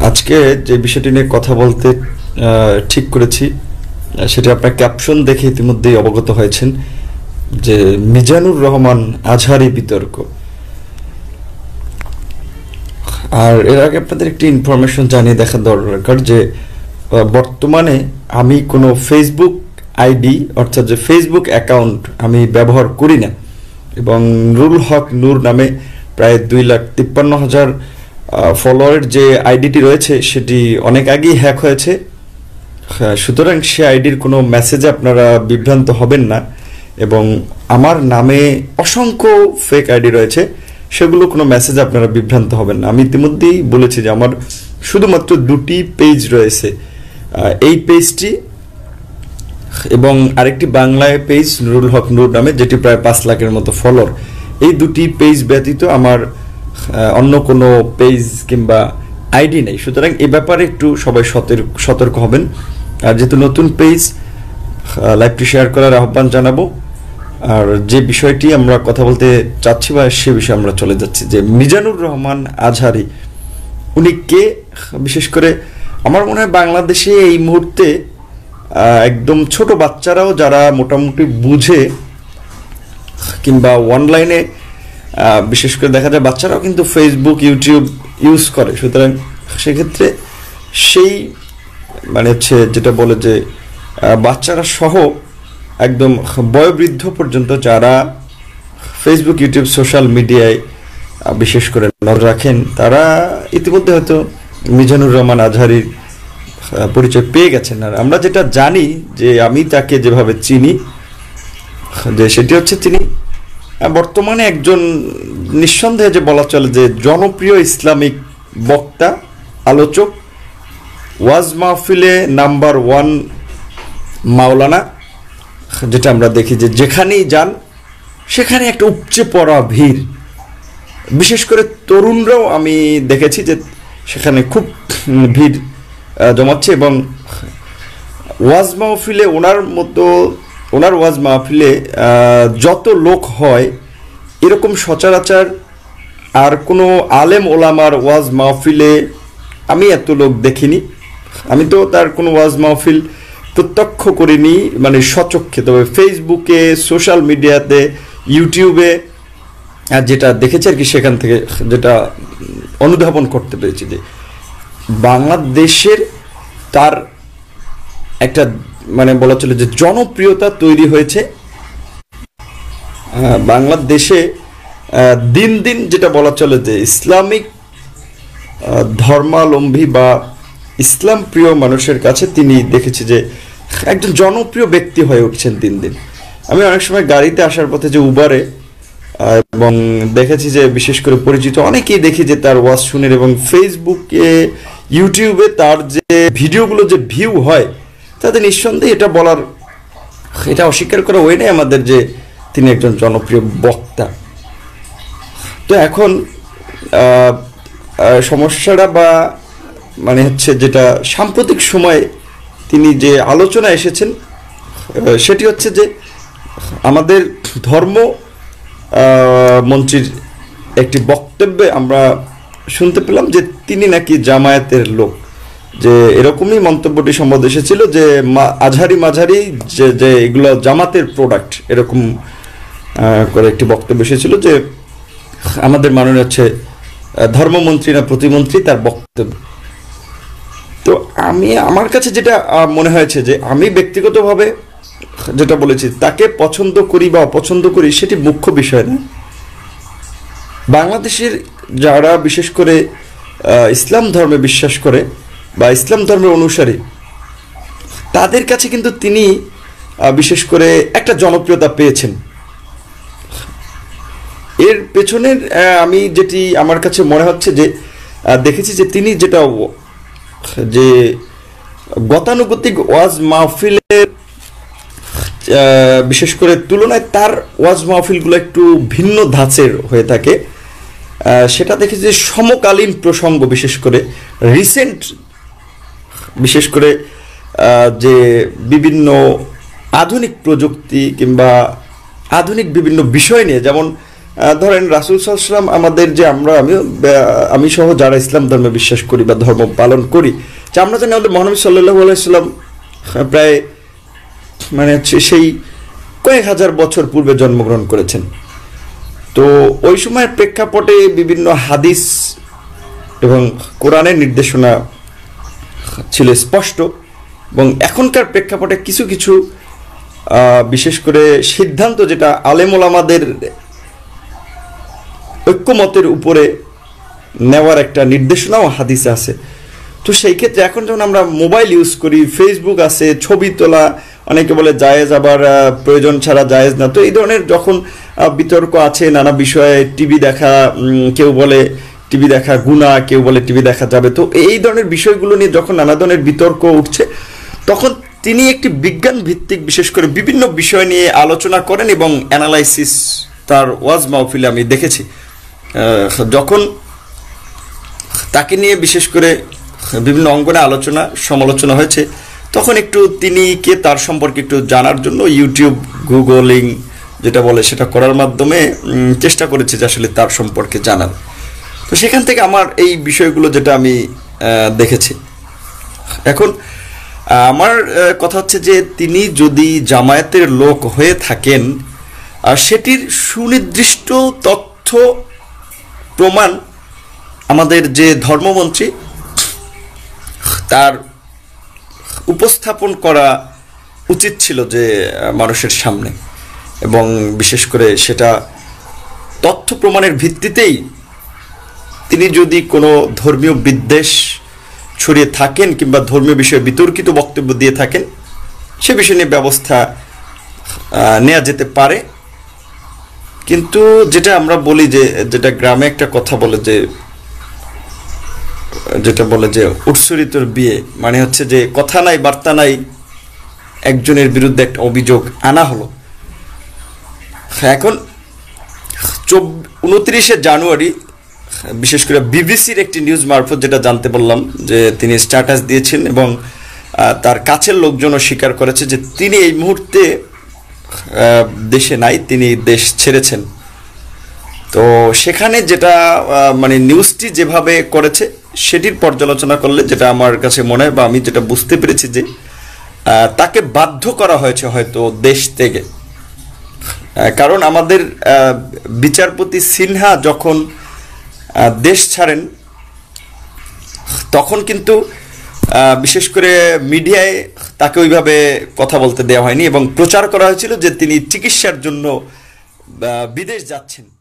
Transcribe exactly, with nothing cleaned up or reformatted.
আজকে যে বিষয়টি নিয়ে কথা বলতে ঠিক করেছি সেটা আপনার ক্যাপশন দেখে ইতিমধ্যেই অবগত হয়েছেন যে মিজানুর রহমান আজহারি বিতর্ক। আর এর আগে আপনাদের একটি ইনফরমেশন জানিয়ে দেখা দরকার যে বর্তমানে আমি কোনো ফেসবুক আইডি অর্থাৎ যে ফেসবুক অ্যাকাউন্ট আমি ব্যবহার করি না, এবং নুরুল হক নূর নামে প্রায় দুই লাখ তিপ্পান্ন হাজার ফলোয়ারের যে আইডিটি রয়েছে সেটি অনেক আগেই হ্যাক হয়েছে। সুতরাং সে আইডির কোনো মেসেজে আপনারা বিভ্রান্ত হবেন না, এবং আমার নামে অসংখ্য ফেক আইডি রয়েছে, সেগুলো কোনো মেসেজে আপনারা বিভ্রান্ত হবেন না। আমি ইতিমধ্যেই বলেছি যে আমার শুধুমাত্র দুটি পেজ রয়েছে, এই পেজটি এবং আরেকটি বাংলায় পেজ নুরুল হক নূর নামে যেটি প্রায় পাঁচ লাখের মতো ফলোয়ার। এই দুটি পেজ ব্যতীত আমার অন্য কোনো পেজ কিংবা আইডি নেই। সুতরাং এ ব্যাপারে একটু সবাই সতর্ক হবেন। আর যেহেতু নতুন পেজ, লাইভটি শেয়ার করার আহ্বান জানাবো। আর যে বিষয়টি আমরা কথা বলতে চাচ্ছি বা সে বিষয়ে আমরা চলে যাচ্ছি যে মিজানুর রহমান আজহারি উনি কে। বিশেষ করে আমার মনে হয় বাংলাদেশে এই মুহূর্তে একদম ছোট বাচ্চারাও যারা মোটামুটি বুঝে কিংবা অনলাইনে বিশেষ করে দেখা যায় বাচ্চারাও কিন্তু ফেসবুক ইউটিউব ইউজ করে। সুতরাং সেক্ষেত্রে সেই মানে হচ্ছে যেটা বলে যে বাচ্চারা সহ একদম বয়োবৃদ্ধ পর্যন্ত যারা ফেসবুক ইউটিউব সোশ্যাল মিডিয়ায় বিশেষ করে নজর রাখেন তারা ইতিমধ্যে হয়তো মিজানুর রহমান আজহারির পরিচয় পেয়ে গেছেন। আর আমরা যেটা জানি যে আমি তাকে যেভাবে চিনি যে সেটি হচ্ছে তিনি বর্তমানে একজন নিঃসন্দেহে যে বলা চলে যে জনপ্রিয় ইসলামিক বক্তা, আলোচক, ওয়াজ মাহফিলে নাম্বার ওয়ান মাওলানা, যেটা আমরা দেখি যে যেখানেই যান সেখানে একটা উপচে পড়া ভিড়। বিশেষ করে তরুণরাও আমি দেখেছি যে সেখানে খুব ভিড় জমাচ্ছে, এবং ওয়াজ মাহফিলে ওনার মতো ওনার ওয়াজ মাহফিলে যত লোক হয় এরকম সচরাচর আর কোনো আলেম ওলামার ওয়াজ মাহফিলে আমি এত লোক দেখিনি। আমি তো তার কোনো ওয়াজ মাহফিল প্রত্যক্ষ করিনি, মানে সচক্ষে, তবে ফেসবুকে, সোশ্যাল মিডিয়াতে, ইউটিউবে যেটা দেখেছি আর কি, সেখান থেকে যেটা অনুধাবন করতে পেরেছি যে বাংলাদেশের তার একটা মানে বলা চলে যে জনপ্রিয়তা তৈরি হয়েছে। বাংলাদেশে দিন দিন যেটা বলা চলে যে ইসলামিক ধর্মাবলম্বী বা ইসলাম প্রিয় মানুষের কাছে তিনি দেখেছি যে একজন জনপ্রিয় ব্যক্তি হয়ে উঠছেন দিন দিন। আমি অনেক সময় গাড়িতে আসার পথে যে উবারে এবং দেখেছি যে বিশেষ করে পরিচিত অনেকেই দেখি যে তার ওয়াজ শুনেন, এবং ফেসবুকে ইউটিউবে তার যে ভিডিওগুলো যে ভিউ হয় তাতে নিঃসন্দেহে এটা বলার, এটা অস্বীকার করা ওই নেই আমাদের যে তিনি একজন জনপ্রিয় বক্তা। তো এখন সমস্যাটা বা মানে হচ্ছে যেটা সাম্প্রতিক সময়ে তিনি যে আলোচনা এসেছেন সেটি হচ্ছে যে আমাদের ধর্ম মন্ত্রীর একটি বক্তব্যে আমরা শুনতে পেলাম যে তিনি নাকি জামায়াতের লোক। যে এরকমই মন্তব্যটি সম্ভবত এসেছিল যে আজহারি মাঝারি যে যে এগুলো জামাতের প্রোডাক্ট, এরকম করে একটি বক্তব্য এসেছিল যে আমাদের মাননীয় হচ্ছে ধর্মমন্ত্রী না প্রতিমন্ত্রী তার বক্তব্য। তো আমি আমার কাছে যেটা মনে হয়েছে যে আমি ব্যক্তিগতভাবে যেটা বলেছি তাকে পছন্দ করি বা অপছন্দ করি সেটি মুখ্য বিষয় না। বাংলাদেশের যারা বিশেষ করে ইসলাম ধর্মে বিশ্বাস করে বা ইসলাম ধর্মের অনুসারী তাদের কাছে কিন্তু তিনি বিশেষ করে একটা জনপ্রিয়তা পেয়েছেন। এর পেছনের আমি যেটি আমার কাছে মনে হচ্ছে যে দেখেছি যে তিনি যেটা যে গতানুগতিক ওয়াজ মাহফিলের বিশেষ করে তুলনায় তার ওয়াজ মাহফিলগুলো একটু ভিন্ন ধাঁচের হয়ে থাকে। সেটা দেখেছি যে সমকালীন প্রসঙ্গ, বিশেষ করে রিসেন্ট, বিশেষ করে যে বিভিন্ন আধুনিক প্রযুক্তি কিংবা আধুনিক বিভিন্ন বিষয় নিয়ে, যেমন ধরেন রাসূল সাল্লাল্লাহু আলাইহি ওয়াসাল্লাম আমাদের যে আমরা আমি আমি সহ যারা ইসলাম ধর্মে বিশ্বাস করি বা ধর্ম পালন করি, যে আমরা জানি আমাদের মহানবী সাল্লাল্লাহু আলাইহি ওয়াসাল্লাম প্রায় মানে সেই কয়েক হাজার বছর পূর্বে জন্মগ্রহণ করেছেন। তো ওই সময়ের প্রেক্ষাপটে বিভিন্ন হাদিস এবং কোরআনের নির্দেশনা ছিল স্পষ্ট, এবং এখনকার প্রেক্ষাপটে কিছু কিছু বিশেষ করে সিদ্ধান্ত যেটা আলেম ওলামাদের ঐক্যমতের উপরে নেওয়ার একটা নির্দেশনাও হাদিসে আছে। তো সেই ক্ষেত্রে এখন যখন আমরা মোবাইল ইউজ করি, ফেসবুক আছে, ছবি তোলা অনেকে বলে জায়েজ, আবার প্রয়োজন ছাড়া জায়েজ না, তো এই ধরনের যখন বিতর্ক আছে নানা বিষয়ে, টিভি দেখা, কেউ বলে টিভি দেখা গুনাহ, কেউ বলে টিভি দেখা যাবে, তো এই ধরনের বিষয়গুলো নিয়ে যখন নানা ধরনের বিতর্ক উঠছে, তখন তিনি একটি বিজ্ঞান ভিত্তিক বিশেষ করে বিভিন্ন বিষয় নিয়ে আলোচনা করেন এবং অ্যানালাইসিস তার ওয়াজ মাহফিলে আমি দেখেছি। যখন তাকে নিয়ে বিশেষ করে বিভিন্ন অঙ্গনে আলোচনা সমালোচনা হয়েছে, তখন একটু তিনি কে তার সম্পর্কে একটু জানার জন্য ইউটিউব গুগলিং যেটা বলে সেটা করার মাধ্যমে চেষ্টা করেছে যে আসলে তার সম্পর্কে জানার। তো সেখান থেকে আমার এই বিষয়গুলো যেটা আমি দেখেছি। এখন আমার কথা হচ্ছে যে তিনি যদি জামায়াতের লোক হয়ে থাকেন, আর সেটির সুনির্দিষ্ট তথ্য প্রমাণ আমাদের যে ধর্মমন্ত্রী তার উপস্থাপন করা উচিত ছিল যে মানুষের সামনে, এবং বিশেষ করে সেটা তথ্য প্রমাণের ভিত্তিতেই তিনি যদি কোনো ধর্মীয় বিদ্বেষ ছড়িয়ে থাকেন কিংবা ধর্মীয় বিষয়ে বিতর্কিত বক্তব্য দিয়ে থাকেন, সে বিষয় নিয়ে ব্যবস্থা নেওয়া যেতে পারে। কিন্তু যেটা আমরা বলি যে যেটা গ্রামে একটা কথা বলে যে যেটা বলে যে উৎসরিতর বিয়ে, মানে হচ্ছে যে কথা নাই বার্তা নাই, একজনের বিরুদ্ধে একটা অভিযোগ আনা হলো। এখন উনত্রিশে জানুয়ারি বিশেষ করে বিবিসির একটি নিউজ মারফত যেটা জানতে বললাম যে তিনি স্ট্যাটাস দিয়েছেন এবং তার কাছের লোকজনও স্বীকার করেছে যে তিনি এই মুহূর্তে দেশে নাই, তিনি দেশ ছেড়েছেন। তো সেখানে যেটা মানে নিউজটি যেভাবে করেছে সেটির পর্যালোচনা করলে যেটা আমার কাছে মনে হয় বা আমি যেটা বুঝতে পেরেছি যে তাকে বাধ্য করা হয়েছে হয়তো দেশ থেকে। কারণ আমাদের বিচারপতি সিনহা যখন দেশ ছাড়েন তখন কিন্তু বিশেষ করে মিডিয়ায় তাকে ওইভাবে কথা বলতে দেওয়া হয়নি এবং প্রচার করা হয়েছিল যে তিনি চিকিৎসার জন্য বিদেশ যাচ্ছেন।